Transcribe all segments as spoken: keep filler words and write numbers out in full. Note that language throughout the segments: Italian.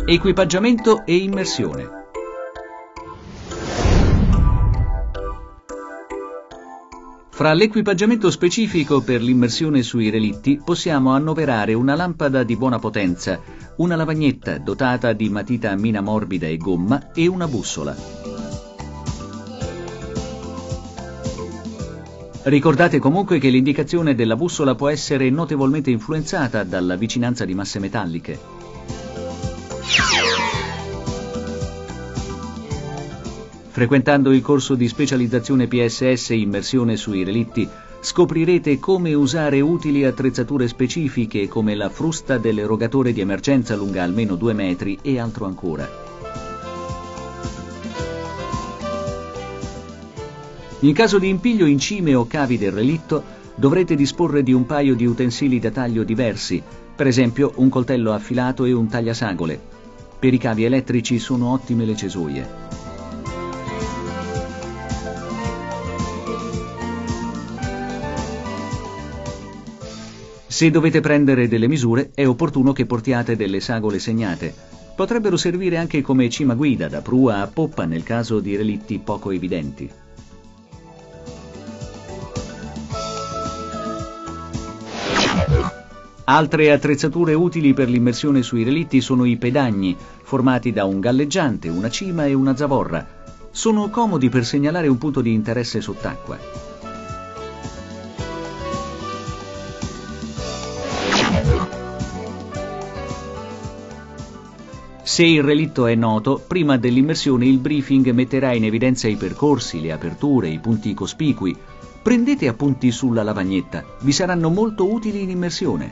Equipaggiamento e immersione. Fra l'equipaggiamento specifico per l'immersione sui relitti possiamo annoverare una lampada di buona potenza, una lavagnetta dotata di matita a mina morbida e gomma e una bussola. Ricordate comunque che l'indicazione della bussola può essere notevolmente influenzata dalla vicinanza di masse metalliche. Frequentando il corso di specializzazione P S S Immersione sui relitti, scoprirete come usare utili attrezzature specifiche come la frusta dell'erogatore di emergenza lunga almeno due metri e altro ancora. In caso di impiglio in cime o cavi del relitto, dovrete disporre di un paio di utensili da taglio diversi, per esempio un coltello affilato e un tagliasagole. Per i cavi elettrici sono ottime le cesoie. Se dovete prendere delle misure, è opportuno che portiate delle sagole segnate. Potrebbero servire anche come cima guida da prua a poppa nel caso di relitti poco evidenti. Altre attrezzature utili per l'immersione sui relitti sono i pedagni, formati da un galleggiante, una cima e una zavorra. Sono comodi per segnalare un punto di interesse sott'acqua. Se il relitto è noto, prima dell'immersione il briefing metterà in evidenza i percorsi, le aperture, i punti cospicui. Prendete appunti sulla lavagnetta, vi saranno molto utili in immersione.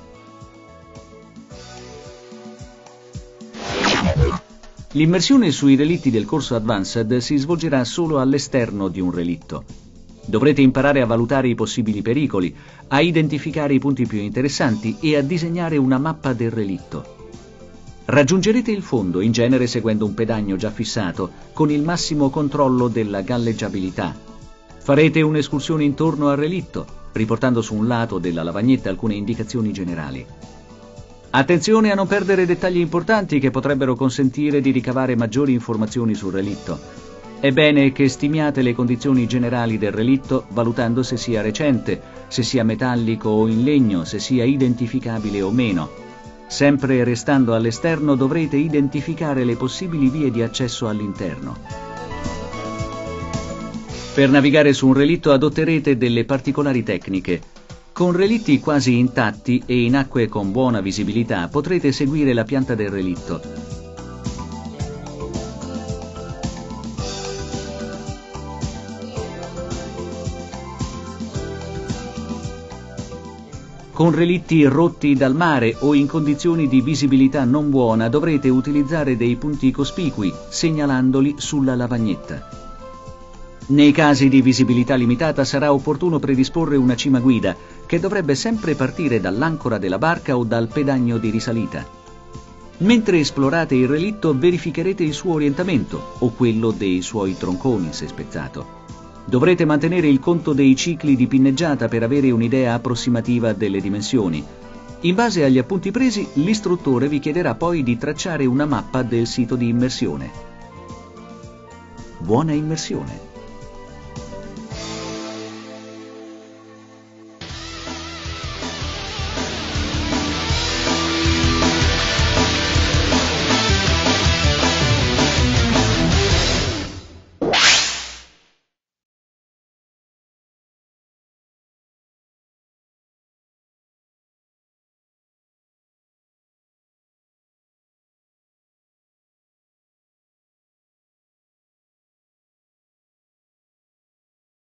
L'immersione sui relitti del corso Advanced si svolgerà solo all'esterno di un relitto. Dovrete imparare a valutare i possibili pericoli, a identificare i punti più interessanti e a disegnare una mappa del relitto. Raggiungerete il fondo, in genere seguendo un pedagno già fissato, con il massimo controllo della galleggiabilità. Farete un'escursione intorno al relitto, riportando su un lato della lavagnetta alcune indicazioni generali. Attenzione a non perdere dettagli importanti che potrebbero consentire di ricavare maggiori informazioni sul relitto. È bene che stimiate le condizioni generali del relitto, valutando se sia recente, se sia metallico o in legno, se sia identificabile o meno. Sempre restando all'esterno dovrete identificare le possibili vie di accesso all'interno. Per navigare su un relitto adotterete delle particolari tecniche. Con relitti quasi intatti e in acque con buona visibilità potrete seguire la pianta del relitto. Con relitti rotti dal mare o in condizioni di visibilità non buona dovrete utilizzare dei punti cospicui, segnalandoli sulla lavagnetta. Nei casi di visibilità limitata sarà opportuno predisporre una cima guida, che dovrebbe sempre partire dall'ancora della barca o dal pedagno di risalita. Mentre esplorate il relitto verificherete il suo orientamento o quello dei suoi tronconi se spezzato. Dovrete mantenere il conto dei cicli di pinneggiata per avere un'idea approssimativa delle dimensioni. In base agli appunti presi, l'istruttore vi chiederà poi di tracciare una mappa del sito di immersione. Buona immersione!